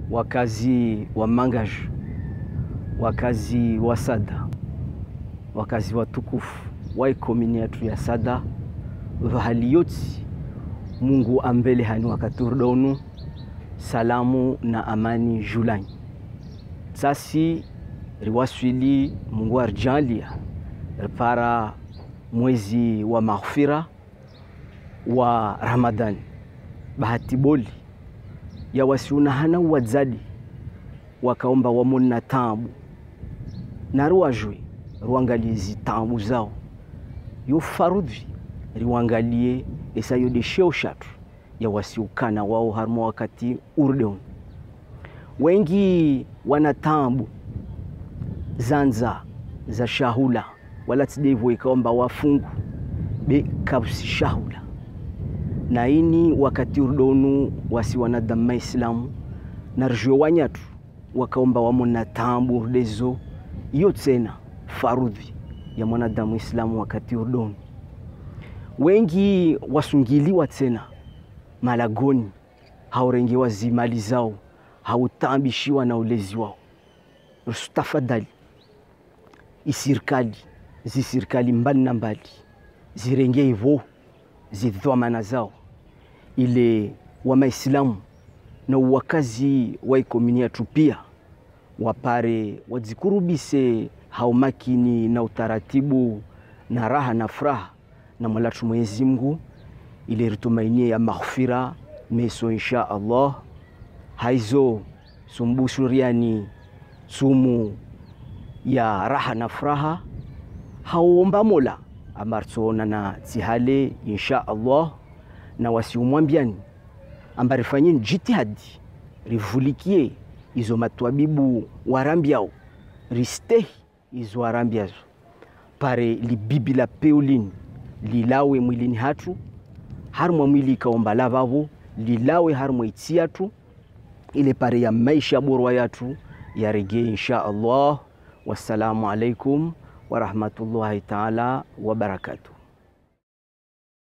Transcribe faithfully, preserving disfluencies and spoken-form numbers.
wakazi wa Mangajo, wakazi wa Sada, wakazi watukufu wa komini yetu ya Sada, hali yote Mungu ambele hani wakati urdaunu, salamu na amani julani. Sasi riwaswili Mungu arjalia ripara mwezi wa maghfira wa Ramadhani. Bahati boli ya wasiuna hana wadzadi wakaomba wamona tabu na ruwajwe ruangalie zitabu zao yo farudhi riwangalie esa yo desheo shatu ya wasiukana wao harmo wakati urdeon. Wengi wanatambu zanza za shahula wala tidevo ikaomba wafungu be kabsi shahula na ini wakati urdonu wasi wanadama Islamu na rjwe wanyatu wakaomba wamona tambu urdezo iyo tena farudhi ya mwanadamu Islamu wakati urdonu. Wengi wasungiliwa tena malagoni haurengewa zimali zao hautambishiwa na ulezi wao. Tafadhali isirikali zisirikali mbali na mbali zirenge hivyo zidhamana zao ile wa Maislamu na wakazi wa komini yetu pia wapare wadzikurubise haumakini na utaratibu na raha na furaha na Mola Mwenyezi Mungu ile ritumainie ya maghfira meso insha Allah haizo sumbushuriani sumu ya raha na furaha hauomba Mola amartona na tihale insha Allah na wasiumwambiani ambarifanyeni jitihadi rivulikie izo matwabibu warambiao ristehi izo warambiazo pare libibi la peulini lilawe mwilini hatu harumwa mwili ikaomba lavavo lilawe harumwa itiatu ile pare ya maisha borwa yatu ya rege insha Allah. Wassalamu alaikum wa rahmatullahi ta'ala wa barakatuh.